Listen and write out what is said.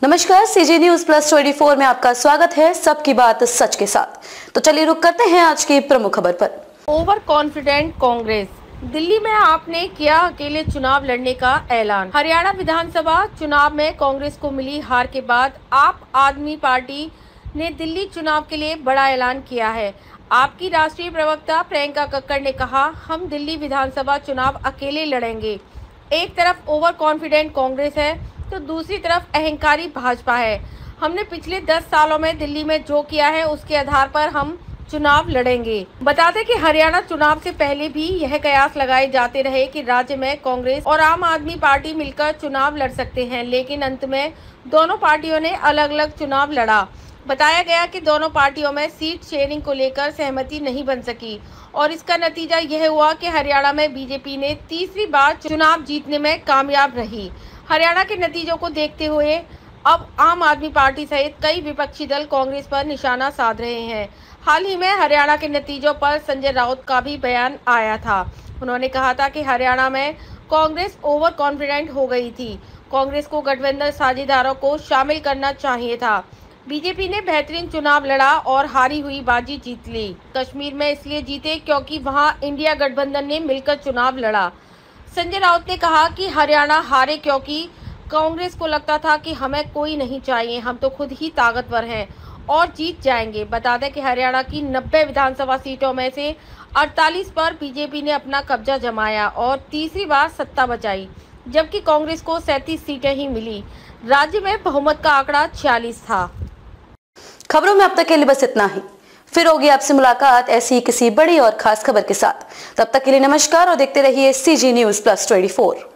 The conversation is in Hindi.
नमस्कार, सीजी न्यूज प्लस 24 में आपका स्वागत है। सबकी बात सच के साथ। तो चलिए रुक करते हैं आज की प्रमुख खबर पर। Over confident Congress. दिल्ली में आपने किया अकेले चुनाव लड़ने का ऐलान। हरियाणा विधानसभा चुनाव में कांग्रेस को मिली हार के बाद आप आदमी पार्टी ने दिल्ली चुनाव के लिए बड़ा ऐलान किया है। आपकी राष्ट्रीय प्रवक्ता प्रियंका कक्कड़ ने कहा, हम दिल्ली विधानसभा चुनाव अकेले लड़ेंगे। एक तरफ ओवर कॉन्फिडेंट कांग्रेस है तो दूसरी तरफ अहंकारी भाजपा है। हमने पिछले 10 सालों में दिल्ली में जो किया है उसके आधार पर हम चुनाव लड़ेंगे। बता दें कि हरियाणा चुनाव से पहले भी यह कयास लगाए जाते रहे कि राज्य में कांग्रेस और आम आदमी पार्टी मिलकर चुनाव लड़ सकते हैं, लेकिन अंत में दोनों पार्टियों ने अलग अलग चुनाव लड़ा। बताया गया कि दोनों पार्टियों में सीट शेयरिंग को लेकर सहमति नहीं बन सकी और इसका नतीजा यह हुआ कि हरियाणा में बीजेपी ने तीसरी बार चुनाव जीतने में कामयाब रही। हरियाणा के नतीजों को देखते हुए अब आम आदमी पार्टी सहित कई विपक्षी दल कांग्रेस पर निशाना साध रहे हैं। हाल ही में हरियाणा के नतीजों पर संजय राउत का भी बयान आया था। उन्होंने कहा था कि हरियाणा में कांग्रेस ओवर कॉन्फिडेंट हो गई थी। कांग्रेस को गठबंधन साझेदारों को शामिल करना चाहिए था। बीजेपी ने बेहतरीन चुनाव लड़ा और हारी हुई बाजी जीत ली। कश्मीर में इसलिए जीते क्योंकि वहां इंडिया गठबंधन ने मिलकर चुनाव लड़ा। संजय राउत ने कहा कि हरियाणा हारे क्योंकि कांग्रेस को लगता था कि हमें कोई नहीं चाहिए, हम तो खुद ही ताकतवर हैं और जीत जाएंगे। बता दें कि हरियाणा की 90 विधानसभा सीटों में से 48 पर बीजेपी ने अपना कब्जा जमाया और तीसरी बार सत्ता बचाई, जबकि कांग्रेस को 37 सीटें ही मिली। राज्य में बहुमत का आंकड़ा 46 था। खबरों में अब तक के लिए बस इतना ही। फिर होगी आपसे मुलाकात ऐसी किसी बड़ी और खास खबर के साथ। तब तक के लिए नमस्कार और देखते रहिए सीजी न्यूज प्लस 24।